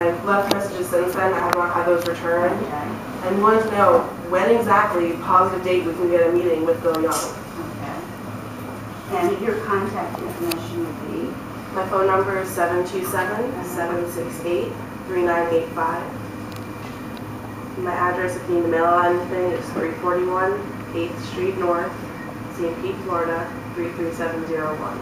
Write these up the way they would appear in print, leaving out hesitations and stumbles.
I've left messages since then. I have not had those returned. Okay. And wanted to know when exactly, positive date, we can get a meeting with Bill Young. Okay. And your contact information would be? My phone number is 727-768-3985. My address, if you need to mail out anything, is 341 8th Street North, St. Pete, Florida, 33701.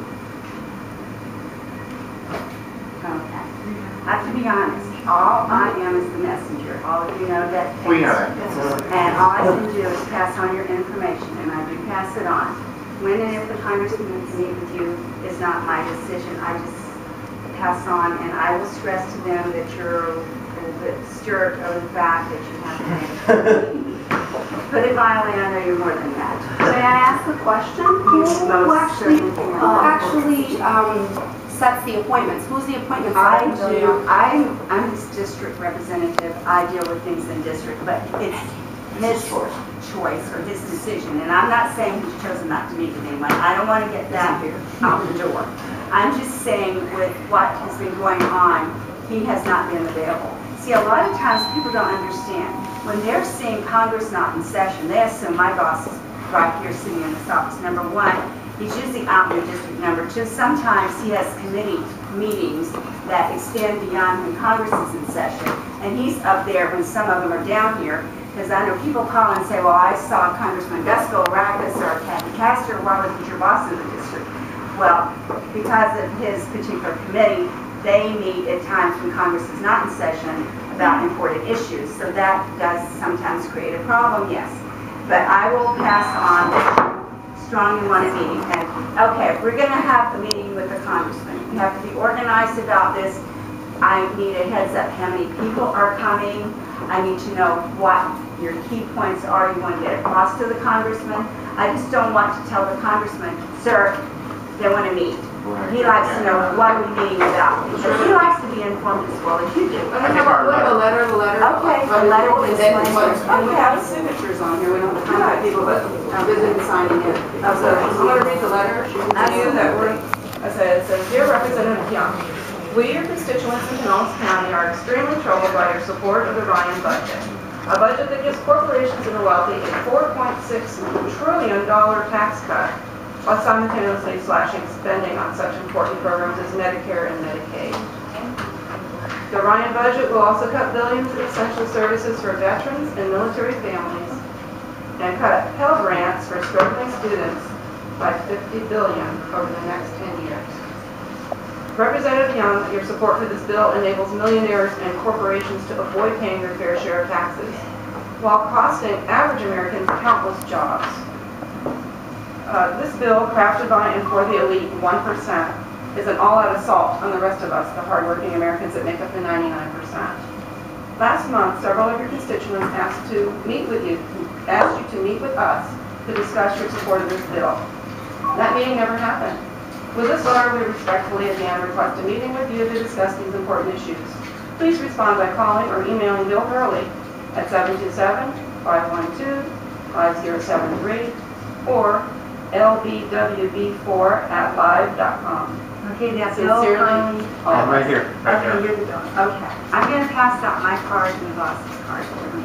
Okay. I have to be honest, all I am is the messenger. All of you know that. We know that. And all I can do is pass on your information, and I do pass it on. When and if the congressman needs to meet with you is not my decision. I just pass on, and I will stress to them that you're a little bit stirred over the fact that you have to make put it mildly, I know you're more than that. May I ask a question? Who actually sets the appointments? Who's the appointment I setter? do. I'm his district representative. I deal with things in district, but it's his choice or his decision. And I'm not saying he's chosen not to meet with anyone. I don't want to get that out the door. I'm just saying with what has been going on, he has not been available. See, a lot of times people don't understand. When they're seeing Congress not in session, they assume my boss is right here sitting in this office. Number one, he's usually out in the district. Number two, sometimes he has committee meetings that extend beyond when Congress is in session. And he's up there when some of them are down here. Because I know people call and say, well, I saw Congressman Gusco Rackus or Kathy Castor. Why wasn't your boss in the district? Well, because of his particular committee, they meet at times when Congress is not in session about important issues. So that does sometimes create a problem, yes. But I will pass on that you strongly want a meeting. And okay, if we're going to have a meeting with the congressman, we have to be organized about this. I need a heads up how many people are coming. I need to know what your key points are you want to get across to the congressman. I just don't want to tell the congressman, sir, they want to meet. Right. He likes to know what are we meeting about. Because he likes to be informed as well as you do. I mean, how about the letter? Okay, the letter is and we have signatures on here. We don't have people that are visiting and signing in. So I'm going to read the letter to you that we're, it says, Dear Representative Young, we, your constituents in Pinellas County, are extremely troubled by your support of the Ryan budget. A budget that gives corporations and the wealthy a $4.6 trillion tax cut, while simultaneously slashing spending on such important programs as Medicare and Medicaid. The Ryan budget will also cut billions in essential services for veterans and military families, and cut Pell Grants for struggling students by $50 billion over the next 10 years. Representative Young, your support for this bill enables millionaires and corporations to avoid paying their fair share of taxes, while costing average Americans countless jobs. This bill, crafted by and for the elite 1%, is an all-out assault on the rest of us, the hardworking Americans that make up the 99%. Last month, several of your constituents asked you to meet with us to discuss your support of this bill. That meeting never happened. With this letter, we respectfully again request a meeting with you to discuss these important issues. Please respond by calling or emailing Bill Hurley at 727-512-5073 or lbwb4@live.com. Okay, that's Sincerely, I'm right here. Okay, you're the donor. Okay. I'm going to pass out my card and the boss's card.